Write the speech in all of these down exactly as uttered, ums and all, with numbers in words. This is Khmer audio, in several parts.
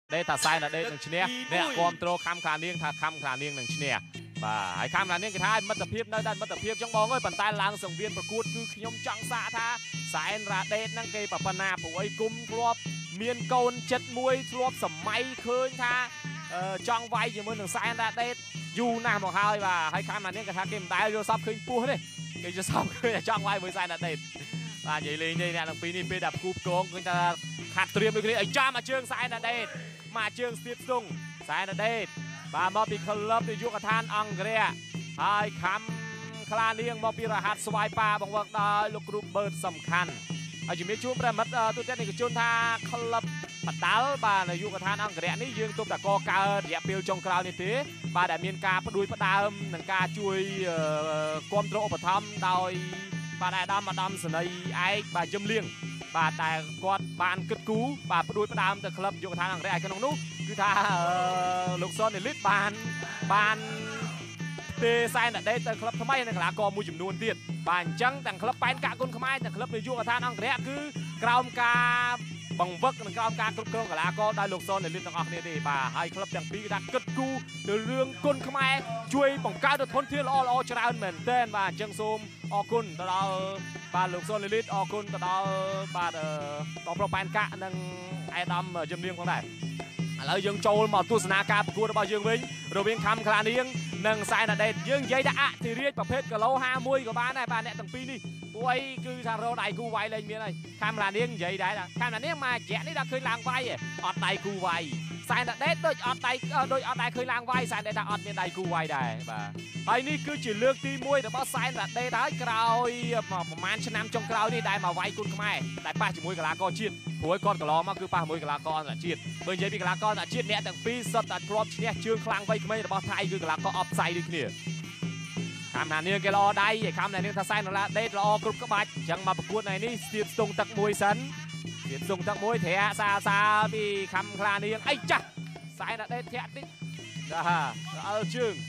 đây thà sai là đây đừng chê nèความโตคำขาเนียงthàคำขาเนียงหนึ่งชนบ่าไอ้คำขาเนียงกี่ท้ายมัตตเพียบนั่นดันมัตตเพียบจังมองเอ้ยปันตายลางส่งเวียนประกวดคือขยมจังสะท่าสายระเด็ดนั่งเกยปะปนาปุ๋ยกุมครอบเมียนโกนเจ็ดมวยครอบสมัยคืนท่าจังไว้อย่างมือหนึ่งสายระเด็ดอยู่หน้าของเขาบ่าไอ้คำขาเนียงกี่ท้ายเกมตายโยซับคืนปูเลยเกยจะซับคืนจังไว้มือสายระเด็ดบ่าใหญ่เลยนี่เนี่ยหลังปีนี้ไปดับคูบโกงก็จะขาดเตรียมด้วยกันไอ้จ้ามาเชิงสายระเด็ดมาเชิงสตีฟซุงสายระเด็ดบ่ามอปีคลับในยุคทานอังกฤษไอ้คำคลาเลียงมอปีรหัสสวายปลาบังวักได้ลูกกรุ๊ปเบิร์ดสำคัญไอ้จุดมีช่วงประมัดตัวเต้นในกระจุนท่าคลับปัตตาลบ่าในยุคทานอังกฤษนี่ยืงตัวแต่กอการเดียเปียวจงกราวนี่ทีบ่าแต่เมียนกาประดุยประดามหนังกาช่วยความโตอุปธรรมโดยบ่าได้ดำมาดำสนัยไอ้บ่าจำเลียงบ่าแต่กอดบานกึดกูบ่าประดุยประดามแต่คลับยุคทานอังกฤษไอ้ขนมนุคือท่าลูกซ้อนในลิตบานบานเตะไซน์ได้แต่คลับทำไมในกลากอมูจุ่มนวลเตียนบานจังแต่คลับไปกะกุนขมายแต่คลับในยุคทานอังกฤษคือกราวมกาบังวักในกราวมกากรุบกรองกลากอได้ลูกซ้อนในลิตต่างออกเนี่ยดีบ่าให้คลับอย่างปีกระกึดกูในเรื่องกุนขมายช่วยป้องกันทนเทียนอ้ออ้อชราเหมือนเต้นบ่าจังซูมออกุนตลอดบ่าลูกซ้อนในลิตออกุนตลอดบ่าเออต่อโปรแกรมกะนั่งไอ้ดำจำเรียงของได้แล้วยังโจลมาตุสนาการประกวดระบายยังวิ่งเราเวียงคำคลาเนียงนังสายนาเดชยังยัยดะที่เรียกประเภทกะโลห้ามวยกับบ้านได้บ้านเนี่ยตั้งปีนี่ป่วยคือชาโรได้กูไวเลยเมียเลยคำคลาเนียงยัยได้ละคำคลาเนียงมาแกะนี่เราเคยล้างไว้อดไตกูไวสายนาเดชโดยอดไตโดยอดไตเคยล้างไว้สายนาเดชอดเมียได้กูไวได้บ่าไอ้นี่คือจุดเลือกที่มวยแต่ว่าสายนาเดชได้กราวประมาณชนะจงกราวนี่ได้มาไว้กุนขมายได้ป้าจุมวยกะลาก็ชีดป่วยก้อนกะลอมาคือป้ามวยกะลาก้อนละชีดเบอร์เยปีกะลาก้อนละชีดเนี่ยตั้งปีสดตัดครบเนี่ยเชื่องคลังไว้ขมายแต่ว่าไทยคือกะลาก็ออฟไซด์ด้วยเนี่ยคำนั้นเนี่ยแกรอได้คำนั้นเนี่ยถ้าไซน์นั่นละได้รอกรุ๊ปกระบาดจังมาประกวดในนี่เสียบส่งตักมวยสันเสียบส่งตักมวยเทะซาซาปีคำคลานี่ยังไอ้จ้ะไซน์น่ะได้เทะนิดนะฮะเอาจึง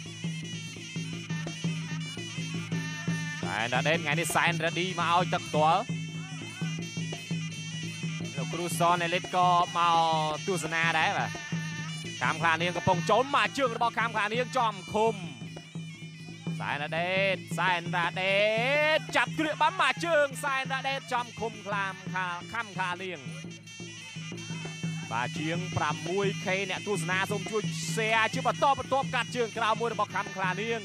ไซน์น่ะได้ไงนี่ไซน์ระดีมาเอาตักตัวแล้วครูซอนในเล็ดก็มาตุสนาได้ป่ะคำคลานี่ยังกระปงโจมมาจึงระบอกคำคลานี่ยังจอมคมสายนาเดชสายนาเดชจับเกลือปั๊มมาเชิงสายนาเดชจอมคุมคลามคาข้ามคาเลียงบาเชียงปรามวยเคเนี่ยตุสนาสมช่วยเสียชื่อปะโต้ปะโต้กัดเชิงกราวมวยระบอกคำคลาเลียง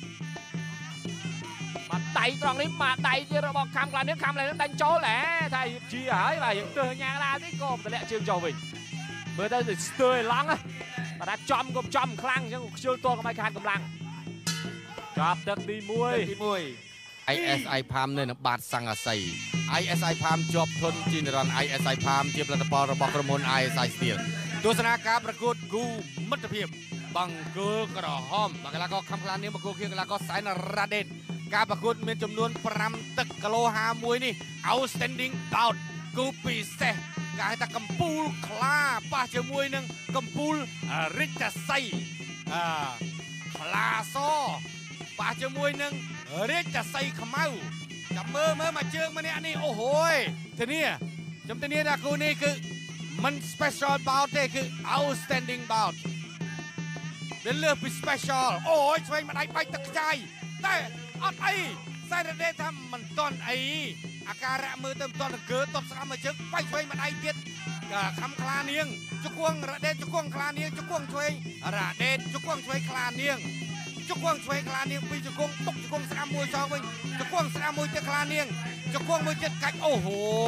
มาไต่ตรงนี้มาไต่ที่ระบอกคำคลาเลียงคำอะไรนั้นดันโจ้แหละไทยจีหายไปอย่างเตือนยางลาที่โกมแต่ละเชิงโจ้วิ่งเมื่อได้เตือนลังอ่ะมาได้จอมกับจอมคลั่งยังเชื่อตัวกับไม่ขาดกำลังจับดักตีมวยตีมวยไอ เอส ไอ พามเนี่ยบาดสังอาศัย ไอ เอส ไอ พามจบทนจินรัน ไอ เอส ไอ พามเจียบรัตปอระบอกกระมวล ไอ เอส ไอ สตีลตัวสนาการประกวดกูมัตเพียบบังเกอร์กระหอมบางกลาก็คำคลานนี้มากูเคียงกลาก็สายนราเดนการประกวดมีจำนวนปรำตึกกะโลหามวยนี่ outstanding bout กูปีเซการตะกัมปูลคลาป้าเจมวยหนึ่งกัมปูลริจไซคลาโซป่าเจมวยหนึ่งเรียกจะใส่ขม้าจับมือมือมาเชิงมาเนี่ยนี่โอ้โหทีนี้จำทีนี้นะกูนี่คือมัน special bout เต้คือ outstanding bout เป็นเรื่องเป็น special โอ้ยช่วยมาได้ไปตะใจแต่อัดไอ้ใส่เด็ดทำมันต้นไอ้อาการะมือเติมต้นเกิดต้นสามมาเชิงไปช่วยมาได้เด็ดคำคลาเนียงจุกวงระเด็ดจุกวงคลาเนียงจุกวงช่วยระเด็ดจุกวงช่วยคลาเนียงจุกวงช่วยคลาเนียงปีจุกวงตกจุกวงสนามมวยจอวิ่งจุกวงสนามมวยจะคลาเนียงจุกวงมวยจะกัดโอ้โห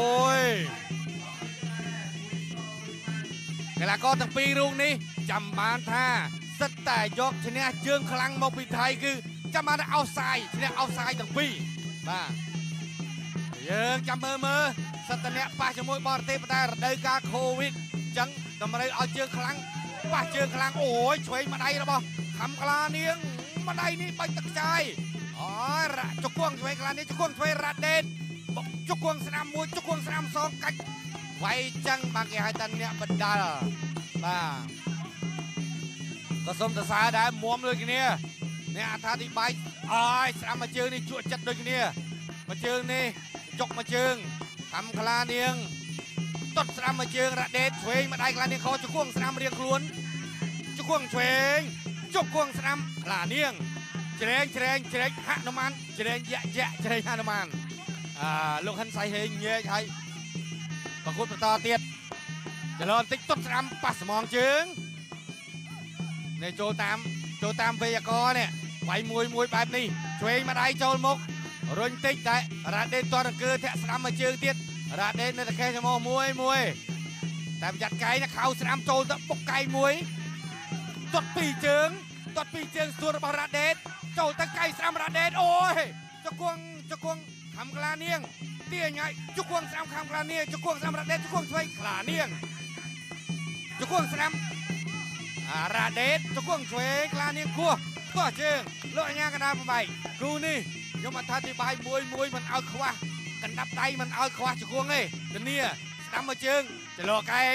กลาก็ตั้งปีรุ่งนี้จำบานท่าสแต่ยกชนะเชิงคลังมาปีไทยคือจำมาได้เอาทรายชนะเอาทรายตั้งปีบ้าเยอะจำมือมือสตเนะป้าจมวยบอลเตะได้เดินการโควิดจังทำมาได้เอาเชิงคลังป้าเชิงคลังโอ้ยช่วยมาได้หรือเปล่าคำคลาเนียงมาได้นี่ไปตักใจอ๋อระจุกวงช่วยคลาเนียงจุกวงช่วยระเด่นจุกวงสนามมวยจุกวงสนามสองกัดไว้จังบางอย่างตันเนี่ยบรรดาบ้าก็สมแต่สายได้ม้วนเลยกันเนี่ยเนี่ยท่าที่ใบไอ้สนามมาเจอนี่จุดจัดเลยกันเนี่ยมาเจอนี่จกมาเจอทำคลาเนียงតត់ស្ដាំមកជើងរ៉ាដេតឆ្វេងមកដៃក្លានាងខជង្គង់ស្ដាំរៀងខ្លួនជង្គង់ឆ្វេងជង្គង់ស្ដាំក្លានាងជ្រែងជ្រែងជ្រែងហនុមានជ្រែងយៈយៈជ្រែងហនុមានអឺលោកហ៊ិនសៃហេងញែកហើយប្រកួតបន្តទៀតចលនតិចតត់ស្ដាំប៉ះស្មងជើងនេះចូលតាមចូលតាមវេយកនេះវាយមួយមួយបែបនេះឆ្វេងមកដៃចូលមុខរុញតិចតែរ៉ាដេតតរកើធាក់ស្ដាំមកជើងទៀតរ៉ាដេតនៅតែកេះចំហមួយមួយតែប្រយ័ត្នកែងខោស្ដាំចូលទៅបុកកែងមួយទាត់ពីរជើងទាត់ពីរជើងស្ទួតរបស់រ៉ាដេតចូលទៅកែងស្ដាំរ៉ាដេតអូយជង្គង់ជង្គង់ខំក្លានាងទាញឲ្យជង្គង់ស្ដាំខំក្លានាងជង្គង់ស្ដាំរ៉ាដេតជង្គង់ឆ្វេងក្លានាងជង្គង់ស្ដាំរ៉ាដេតជង្គង់ឆ្វេងក្លានាងគោះគោះជើងលោកអញ្ញាកណ្ដាលប្របែកគូនេះខ្ញុំអត្ថាធិប្បាយមួយមួយមិនឲ្យខ្វះកណ្ដាប់ដៃមិនឲ្យខ្វះជង្គង់ទេធានាស្ដាំមកជើងចលោកែង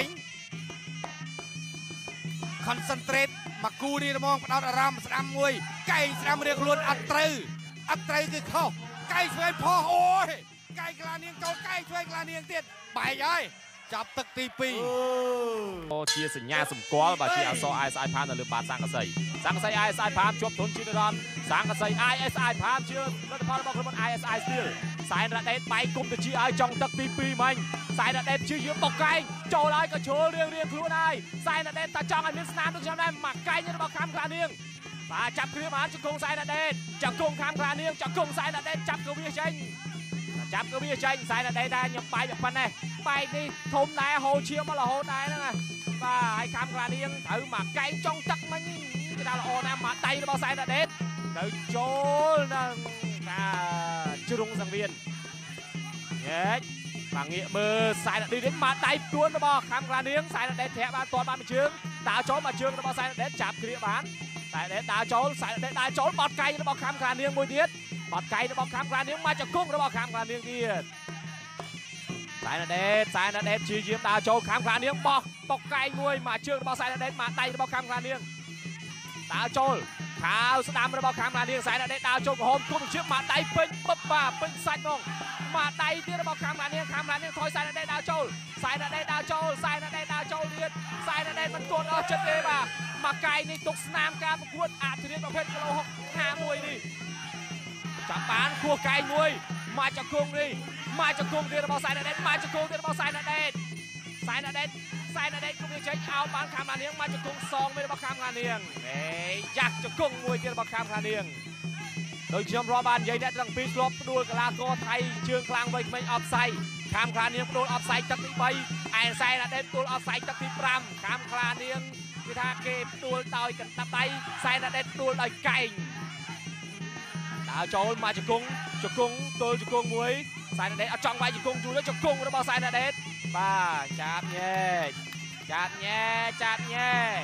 concentrate មកគូនេះហ្មងផ្ដោតអារម្មណ៍ស្ដាំមួយកែងស្ដាំរៀងខ្លួនអត់ត្រូវអត់ត្រូវគឺខុសកែងឆ្វេងផុសអូយកែងក្លានាងចូលកែងឆ្វេងក្លានាងទៀតបែកហើយចាប់ទឹកទីពីរអូជាសញ្ញាសម្គាល់បាទជាអក្សរ ไอ เอส ไอ ផាមនៅលើបាតសង្កសីសង្កសី ไอ เอส ไอ ផាមជាប់ធនជានិរន្តរ៍សង្កសី ไอ เอส ไอ ផាមជាលទ្ធផលរបស់ក្រុម ไอ เอส ไอ Steel សែនរ៉ាដេតបែកគុំទៅជាឲ្យចង់ទឹកទីពីរមិញសែនរ៉ាដេតជាយាមបុកកែងចូលហើយក៏ជ្រុលរៀងរៀងខ្លួនហើយសែនរ៉ាដេតតែចង់ឲ្យមានស្នាមដូចខ្ញុំដែរមកកែងរបស់ខាំក្លានាងបាទចាប់គ្រាបានជង្គង់សែនរ៉ាដេតចង្គង់ខាំក្លានាងចង្គង់សែនរ៉ាដេតចាប់ក៏វាចេញចាប់ក៏វាចេញសែនរ៉ាដេតដែរខ្ញុំបែកប៉ុណ្ណេះបែកនេះធំដែរហូរឈាមមករហូតដែរហ្នឹងបាទហើយខាំក្លានាងត្រូវមកកែងចង់ទឹកមិញគេថាល្អណាស់មកដៃរបស់សែនរ៉ាដេតទៅចូលនឹងជ្រុងសង្វៀនញ៉េចបាទងាកមើលសែនរ៉ាដេតមកដៃទួនរបស់ខាំក្លានាងសែនរ៉ាដេតធ្លាក់បានទាត់បានមួយជើងដើរចូលមកជើងរបស់សែនរ៉ាដេតចាប់គ្រាបានសែនរ៉ាដេតដើរចូលសែនរ៉ាដេតដើរចូលបត់កែងរបស់ខាំក្លានាងមួយទៀតបត់កែងរបស់ខាំក្លានាងមកចង្គង់របស់ខាំក្លានាងទៀតសែនរ៉ាដេតសែនរ៉ាដេតជាយាមដើរចូលខាំក្លានាងបោះបុកកែងមួយមកជើងរបស់សែនរ៉ាដេតមកដៃរបស់ខាំក្លានាងដើរចូលខាវស្ដាំរបស់ខាំក្លានាងសែនរ៉ាដេតដើរចូលក្រហមគុំជើងមកដៃពេញបឹបបាទពេញសាច់ហ្មងមកដៃទៀតរបស់ខាំក្លានាងខាំក្លានាងថយសែនរ៉ាដេតដើរចូលសែនរ៉ាដេតដើរចូលសែនរ៉ាដេតដើរចូលទៀតសែនរ៉ាដេតមិនទាន់អស់ចិត្តទេបាទមកកែងនេះទុកស្នាមការប្រកួតអធិរាជប្រភេទគីឡូហាmươiនេះចាប់បានគោះកែងមួយមកចង្គង់នេះមកចង្គង់ទៀតរបស់សែនរ៉ាដេតមកចង្គង់ទៀតរបស់សែនរ៉ាដេតសែនរ៉ាដេតសែនរ៉ាដេតគុំវាចេញអោបបានខាំក្លានាងមកចង្គង់សងមួយរបស់ខាំក្លានាងហេយ៉ាក់ចង្គង់មួយទៀតរបស់ខាំក្លានាងដោយខ្ញុំរាប់បាននិយាយអ្នកទាំងពីរធ្លាប់ផ្ដួលកីឡាករថៃជើងខ្លាំងវ័យក្មេងអបសៃខាំក្លានាងផ្ដួលអបសៃទឹកទីបីឯសែនរ៉ាដេតផ្ដួលអបសៃទឹកទីប្រាំខាំក្លានាងគឺថាគេផ្ដួលដោយកណ្ដាប់ដៃសែនរ៉ាដេតផ្ដួលដោយកែងដើរចូលមកចង្គង់ចង្គង់ទល់ចង្គង់មួយសែនរ៉ាដេតអត់ចង់វាយចង្គង់យូរទេចង្គង់របស់សែនរ៉ាដេតបាទចាប់ញែកចាប់ញែកចាប់ញែក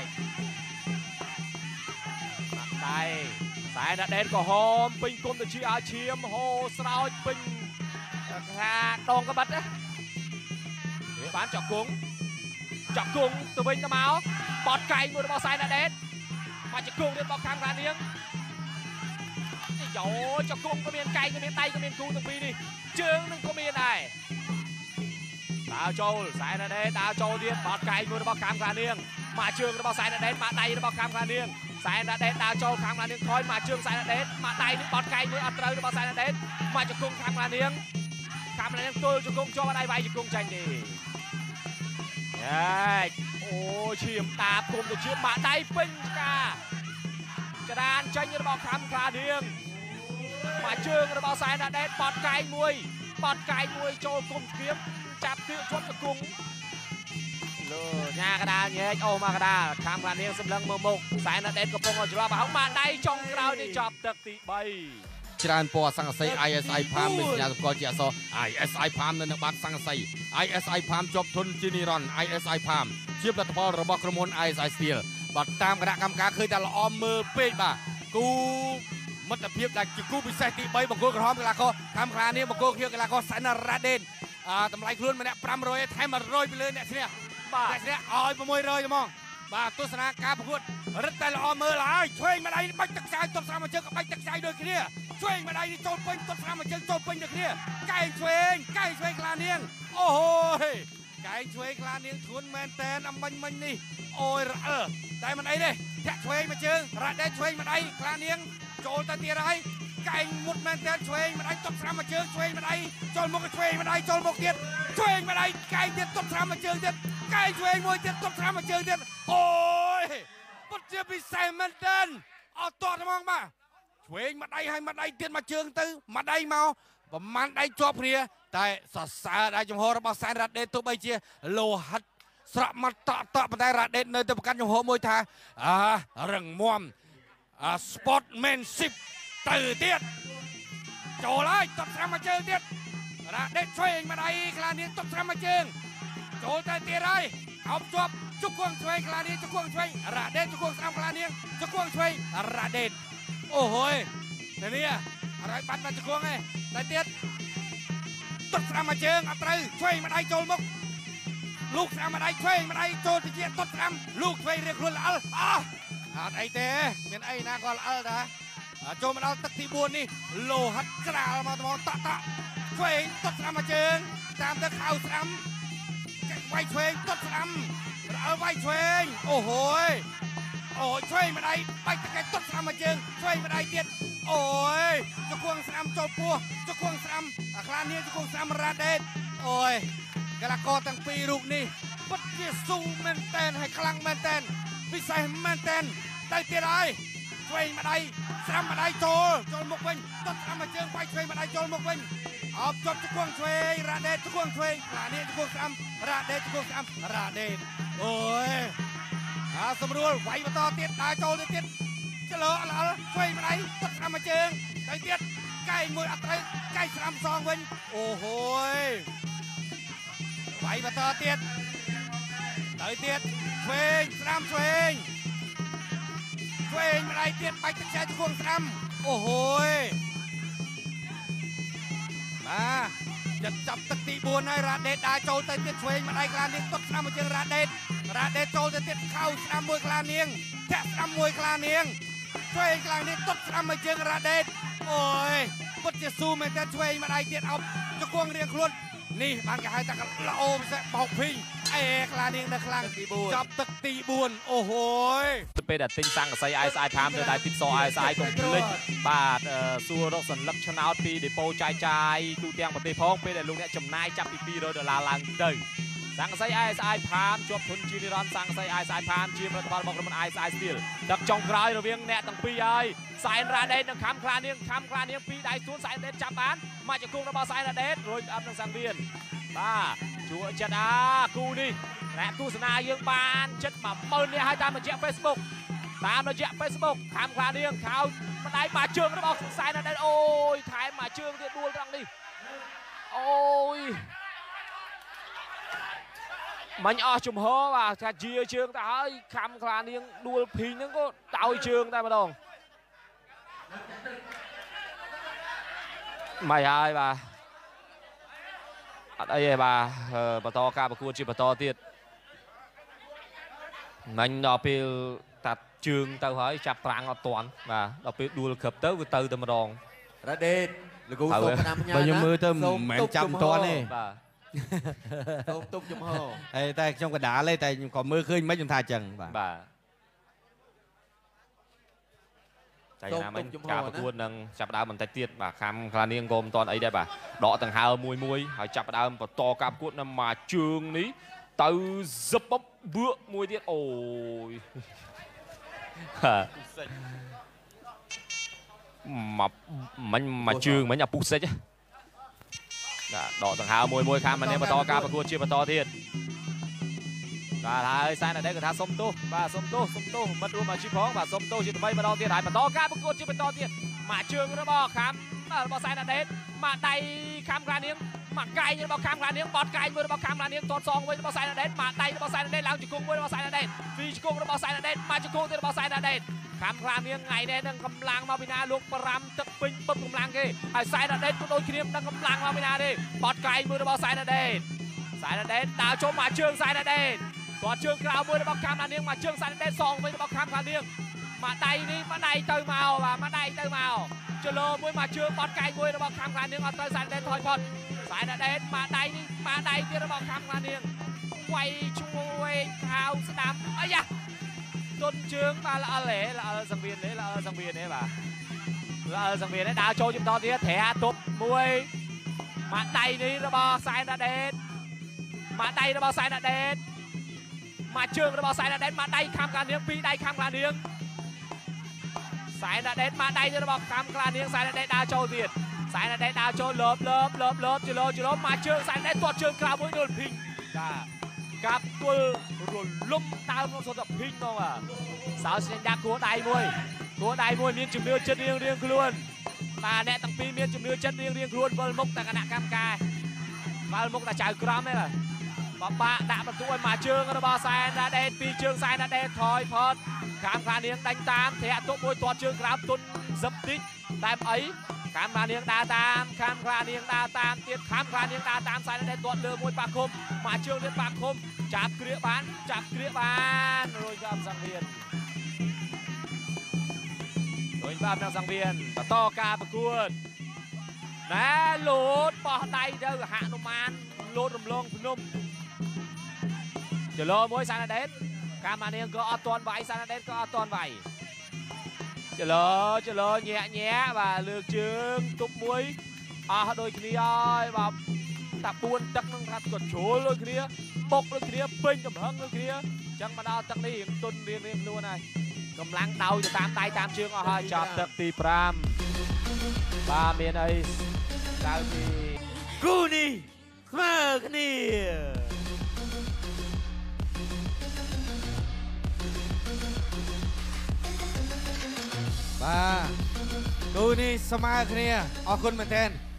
ដាក់ដៃសែនរ៉ាដេតក៏ហោមពេញគុំទៅជាឲ្យឈាមហូរស្រោចពេញថាដងក្បិតណាវាបានចង្គង់ចង្គង់ទៅវិញទៅមកបត់កែងមួយរបស់សែនរ៉ាដេតមកចង្គង់ទៀតរបស់ខាងក្លានាងយោចង្គង់ក៏មានកែងក៏មានដៃក៏មានគូទាំងពីរនេះជើងនឹងក៏មានដែរដើរចូលសែនរ៉ាដេតដើរចូលទៀតបត់កែងមួយរបស់ខាងក្លានាងមកជើងរបស់សែនរ៉ាដេតមកដៃរបស់ខាងក្លានាងសែនរ៉ាដេតដើរចូលខាងក្លានាងថយមកជើងសែនរ៉ាដេតមកដៃនេះបត់កែងមួយអត់ត្រូវរបស់សែនរ៉ាដេតមកចង្គង់ខាងក្លានាងខាងក្លានាងទល់ចង្គង់ជាប់ដៃវាយចង្គង់ចាញ់ទេយេអូឈាមតាគុំទៅជាមកដៃពេញការចរានចាញ់របស់ខាងក្លានាងមកជើងរបស់សែនរ៉ាដេតបត់កែងមួយបត់កែងមួយចូលគុំស្គៀមចាប់ទាក់ជាប់ចង្គង់លើញ៉ាកដាលញែកអូមកកដាលខាំក្លានាងសម្លឹងមើលមុខសែនរ៉ាដេតកំពុងច្រឡំបោះមកដៃចុងក្រោយនេះចប់ទឹកទីបីច្រើនពណ៌សង្កសី ไอ เอส ไอ ផាមមានសញ្ញាសម្គាល់ជាអក្សរ ไอ เอส ไอ ផាមនៅនឹងបាតសង្កសី ไอ เอส ไอ ផាមជាប់ធនជានិរន្តរ៍ ไอ เอส ไอ ផាមជាផលិតផលរបស់ក្រុមហ៊ុន ไอ เอส ไอ Steel បាទតាមគណៈកម្មការឃើញតែល្អមើលពេកបាទគូមិត្តភាពដែលជាគូពិសេសទីបីបង្គោលក្រហមកីឡាករខាំក្លានាងបង្គោលខៀវកីឡាករសែនរ៉ាដេតតម្លៃខ្លួនម្នាក់ប្រាំរយថែមមួយរយពីលើអ្នកឈ្នះបាទអ្នកឈ្នះឲ្យ៦រយហ្មងបាទទស្សនាការប្រកួតរឹតតែល្អមើលហើយឆ្វេងម្ដាយបាច់ទឹកខ្សែទប់ស្រាមមួយជើងក៏បាច់ទឹកខ្សែដូចគ្នាឆ្វេងម្ដាយនេះចូលពេញទប់ស្រាមមួយជើងចូលពេញដូចគ្នាកែងឆ្វេងកែងឆ្វេងក្លានាងអូហូយកែងឆ្វេងខ្លានាងធួនមែនតែនអំបញ្ញមិញនេះអូយរអើតែមិនអីទេធាក់ឆ្វេងមកជើងរ៉ាដេតឆ្វេងមកដៃខ្លានាងចូលទៅទៀតហើយកែងមុតមែនតែនឆ្វេងមកដៃទប់ស្រាំមកជើងឆ្វេងមកដៃចូលមុខឆ្វេងមកដៃចូលមុខទៀតឆ្វេងមកដៃកែងទៀតទប់ស្រាំមកជើងទៀតកែងឆ្វេងមួយទៀតទប់ស្រាំមកជើងទៀតអូយពិតជាពិសេសមែនតែនអត់តតហ្មងបាទឆ្វេងមកដៃហើយមកដៃទៀតមកជើងទៅមកដៃមកប្រមាណដៃជាប់គ្នាតែសរសើរដៃចំហរបស់សែនរ៉ាដេតទោះបីជាលោហិតស្រក់មកតក់តក់ប៉ុន្តែរ៉ាដេតនៅទៅប្រកាន់ចំហមួយថាអារឹងមាំអា sportsmanship ទៅទៀតចូលហើយតត់ស្រាំមកជើងទៀតរ៉ាដេតឆ្វេងមកដៃខ្លានាងតត់ស្រាំមកជើងចូលទៅទៀតហើយអោបជាប់ជង្គង់ឆ្វេងខ្លានាងជង្គង់ឆ្វេងរ៉ាដេតជង្គង់ស្រាំខ្លានាងជង្គង់ឆ្វេងរ៉ាដេតអូហូយតែនេះអរឲ្យបាត់មកជង្គង់ឯងតែទៀតទត់ស្រាំមកជើងអត់ត្រូវឆ្វេងមកដៃចូលមុខលោកស្រាំមកដៃឆ្វេងមកដៃចូលទៅជាទត់ស្រាំលោកឆ្វេងរៀងខ្លួនល្អិលអស់អត់អីទេមានអីណាក៏ល្អិលដែរចូលមកដល់ទឹកទីបួននេះលោហិតក្រាលមកត្មងតក់តក់ឆ្វេងទត់ស្រាំមកជើងតាមទៅខៅស្រាំវាយឆ្វេងទត់ស្រាំអើវាយឆ្វេងអូហូយអូយឆ្វេងមកដៃបាច់តកែទត់ស្រាំមកជើងឆ្វេងមកដៃទៀតអូយជង្គង់ស្រាំចូលពោះជង្គង់ស្រាំអាខ្លានាងជង្គង់ស្រាំរ៉ាដេតអូយកីឡាករទាំងពីររូបនេះពិតជាស៊ូមែនតែនហើយខ្លាំងមែនតែនពិសេសមែនតែនទៅទៀតហើយឆ្វេងមកដៃស្រាំមកដៃចូលចូលមុខវិញទត់ស្រាំមកជើងវាយឆ្វេងមកដៃចូលមុខវិញអបជាប់ជង្គង់ឆ្វេងរ៉ាដេតជង្គង់ឆ្វេងខ្លានាងជង្គង់ស្រាំរ៉ាដេតជង្គង់ស្រាំរ៉ាដេតអូយអាសម្រួលវាយបន្តទៀតដើរចូលទៅទៀតចលោល្អិលឆ្វេងមកដៃទត់ស្រាំមកជើងទៅទៀតកែងមួយអត់ត្រូវកែងស្រាំសងវិញអូហូយវាយបន្តទៀតទៅទៀតឆ្វេងស្រាំឆ្វេងឆ្វេងម្ដាយទៀតបាច់ទឹកចែកជង្គង់ស្រាំអូហូយបាទចិត្តចាប់ទឹកទីបួនហើយរ៉ាដេតដើរចូលទៅទៀតឆ្វេងម្ដាយខ្លានាងទត់ស្រាំមកជើងរ៉ាដេតរ៉ាដេតចូលទៅទៀតខៅស្រាំមួយខ្លានាងចាក់ស្រាំមួយខ្លានាងឆ្វេងខ្លានាងទត់ស្រាំមកជើងរ៉ាដេតអូយពិតជាស៊ូមែនតែឆ្វេងម្ដាយទៀតអោបជង្គង់រៀងខ្លួននេះបានគេហៅថាល្អពិសេសបោកភីងអេខ្លានាងនៅខ្លាំងទីបួនចាប់ទឹកទីបួនអូហូយទៅពេលដែលទិញសង្កសី ไอ เอส ไอ ផាមទៅដៃទីផ្សារ ไอ เอส ไอ កុំភ្លេចបាទសួររកសัญลักษณ์ឆ្នោតពីដេប៉ូចាយចាយទូទាំងប្រទេសផងពេលដែលលោកអ្នកចំណាយចាប់ពីពីររយដុល្លារឡើងទៅសង្កសី ไอ เอส ไอ ផាមជាប់ធនជានិរន្តរ៍សង្កសី ไอ เอส ไอ ផាមជារដ្ឋបាលរបស់ក្រុម ไอ เอส ไอ Steel ដឹកចុងក្រោយរវាងអ្នកទាំងពីរហើយសែនរ៉ាដេតនិងខំខ្លានាងខំខ្លានាងពីរដៃទួនសែនរ៉ាដេតចាប់បានមកជង្គង់របស់សែនរ៉ាដេតរួចអត់នឹងសង្វៀនបាទជួចិត្តអាគូនេះអ្នកទស្សនាយើងបានចិត្តមួយម៉ឺននាក់ហើយតាមរយៈ Facebook តាមរយៈ Facebook ខំខ្លានាងខោម្ដាយបាជើងរបស់សែនរ៉ាដេតអូយថែមមកជើងទៀតដួលត្រង់នេះអូយមិញអស់ជំហរបាទថាជាជើងទៅហើយខំខ្លានាងដួលភីងហ្នឹងក៏ដោយជើងតែម្ដងមិនហើយបាទអត់អីទេបាទបន្តការប្រកួតជាបន្តទៀតមិញដល់ពេលតាត់ជើងទៅហើយចាប់ប្រាំងអត់ទាន់បាទដល់ពេលដួលក្រឹបទៅវាទៅតែម្ដងរ៉ាដេតលោកគ្រូសូមផ្ដាំញ៉ាំណាខ្ញុំមើលទៅមិនមែនចាប់មិនទាន់ទេបាទសូមទប់ចំហហើយតែខ្ញុំកដាលទេតែខ្ញុំក៏មើលឃើញមិនខ្ញុំថាអញ្ចឹងបាទបាទតែណាមិញការប្រកួតនឹងចាប់ដើមបន្តិចទៀតបាទខំខ្លានាងក៏មិនទាន់អីដែរបាទដកដង្ហើមមួយមួយហើយចាប់ដើមបន្តការប្រកួតនៅមួយជើងនេះទៅសឹបបបឿមួយទៀតអូយមកមិញមួយជើងមិញអាពុះសិចបាទដកដង្ហើមមួយមួយខាងម្នាក់បន្តការប្រកួតជាបន្តទៀតបាទហើយសែនរ៉ាដេតក៏ថាសុំទោសបាទសុំទោសសុំទោសមិត្តរួមអាជីពផងបាទសុំទោសជាថ្មីម្ដងទៀតហើយបន្តការប្រកួតជាបន្តទៀតមកជើងរបស់ខាំរបស់សែនរ៉ាដេតមកដៃខាំខ្លានាងមកកែងរបស់ខាំខ្លានាងបត់កែងមួយរបស់ខាំខ្លានាងទាត់សងវិញរបស់សែនរ៉ាដេតមកដៃរបស់សែនរ៉ាដេតឡើងជង្គង់មួយរបស់សែនរ៉ាដេតពីជង្គង់របស់សែនរ៉ាដេតមកជង្គង់ទៀតរបស់សែនរ៉ាដេតខាំខ្លានាងថ្ងៃនេះនឹងកម្លាំងមកពីណាលោកប្រាំទឹកពេញពឹបកម្លាំងគេហើយសែនរ៉ាដេតក៏ដូចគ្នានឹងកម្លាំងមកពីណាទេបត់កែងមួយរបស់សែនរ៉ាដេតសែនរ៉ាដេតដើរចូលមកជើងសែនរ៉ាដេតគាត់ជើងក្រៅមួយរបស់ខាំខ្លានាងមកជើងសែនរ៉ាដេតសងវិញរបស់ខាំខ្លានាងមកដៃនេះមកដៃទៅមកបាទមកដៃទៅមកចលោមួយមកជើងបត់កែងមួយរបស់ខាំខ្លានាងអត់ទៅសែនរ៉ាដេតថយផុតសែនរ៉ាដេតមកដៃនេះមកដៃទៀតរបស់ខាំខ្លានាងไวช่วยข่าวสนามไอ้ยะจนเชิงมาละอะไรละสังเวียนเลยละสังเวียนเลยป่ะละสังเวียนเลยดาวโจจุดตอนนี้แถตบมวยมาไตนี่ระบอสายนาเดนมาไตระบอสายนาเดนมาเชิงระบอสายนาเดนมาไตข้ามกลางเนียงปีไตข้ามกลางเนียงสายนาเดนมาไตระบอข้ามกลางเนียงสายนาเดนดาวโจเบียดสายนาเดนดาวโจลบลบลบลบจุลจุลมาเชิงสายนาเดนตัวเชิงคราวมวยโดนพิงกับตัวรุนลุ่มตามลงสดพิงมองอ่ะสาวสัญญากัวไดมวยกัวไดมวยมีจุดเดือดจุดเรียงเรียงคล้วนมาแน่ตั้งปีมีจุดเดือดจุดเรียงเรียงคล้วนบอลมุกแต่ขณะกำกายบอลมุกแต่จ่ายกรามนี่แหละปะปะด่าประตูมาเชิงระบาสายนาเดนปีเชิงสายนาเดนถอยพอดขามคลาเนียงดังตามแถะตัวมวยตัวเชิงกราบตุนซับติแต่ไอ้ขามคลาเนียงดาตามขามคลาเนียงดาตามเตียนขามคลาเนียงดาตามสายนาเดนตัวเรือมวยปากคมมาเชิงเลียนปากคมจับเกลียบานจับเกลียบานโรยกับสังเวียนโรยกับนางสังเวียนต่อการประกวดนะโหลดปอไตเด้อหานุมานโหลดรำลงพนมจะรอมวยสายนาเดนการมาเนี่ยก็เอาตอนไหวสายนาเดนก็เอาตอนไหวจะรอจะรอแย่แย่và lược trường tục muối à đôi kia và tập buôn chắc năng thật còn chỗ luôn kia bốc luôn kia bên cầm hăng luôn kia chẳng mà đau chắc đi hiện tuần riêng riêng luôn này cầm lăng đầu cho tam tay tam chương ở hai chọn tập tì pram ba miền ấy sao thì กูนี่มากันนี่បាទគូនេះស្មើគ្នាអរគុណមែនទែន